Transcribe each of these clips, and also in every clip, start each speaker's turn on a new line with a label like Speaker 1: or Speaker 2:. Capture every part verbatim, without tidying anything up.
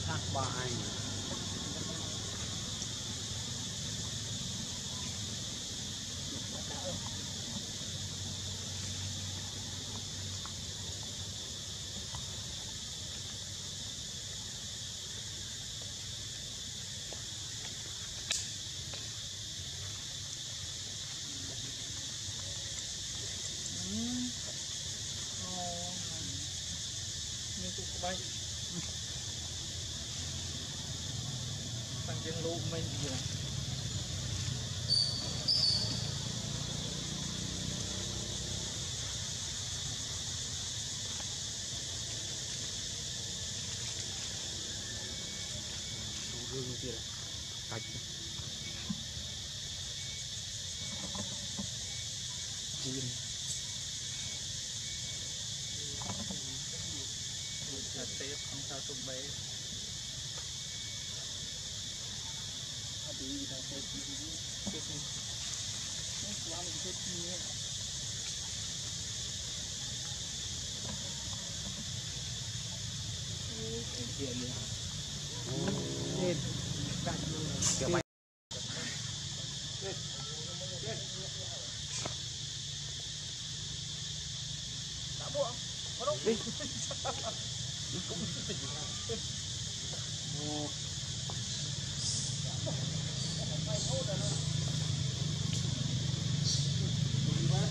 Speaker 1: thác ba anh bay tăng chân lũ mình gì này gương kia này chiên là tép không sao tôm bé đi là tép tép tép nó quá là tép nhiều kia nữa lên cạnh kia bay lên lên đã buông có đâu đi cũng ô mày thôi rồi nó đi ba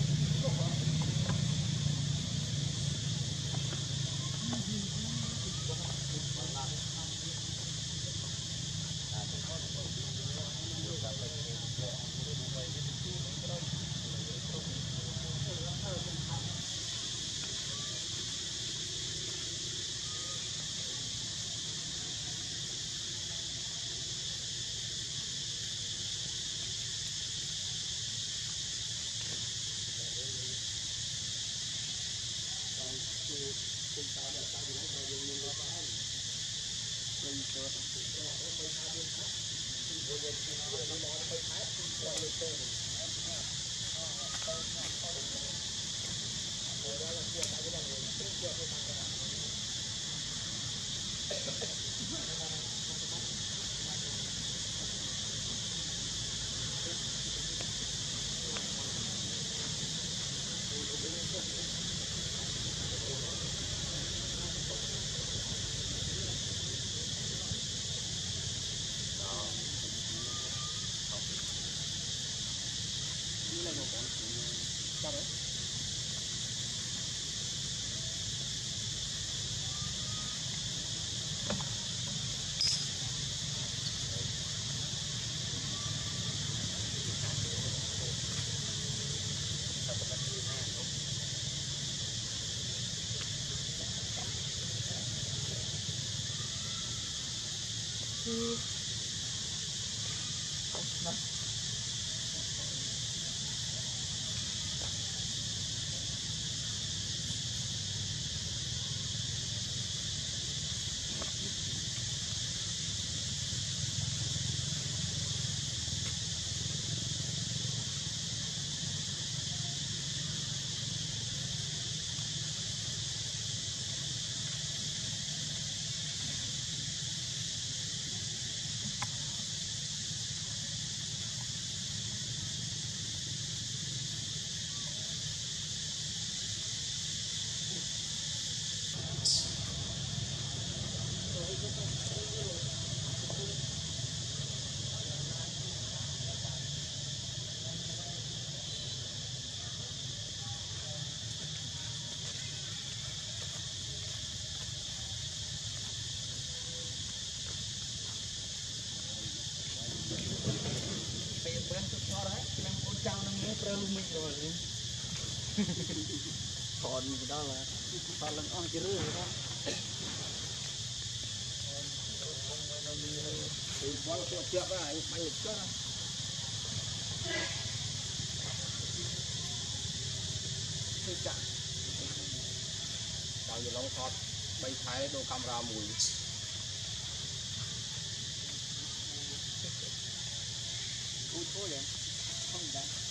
Speaker 1: còn cái đó là còn lần on chỉ rưỡi đó thì bao nhiêu chuyện đó này bay được chứ cái chặt bao nhiêu long shot bay thái đồ camera mùi thôi thôi vậy không đã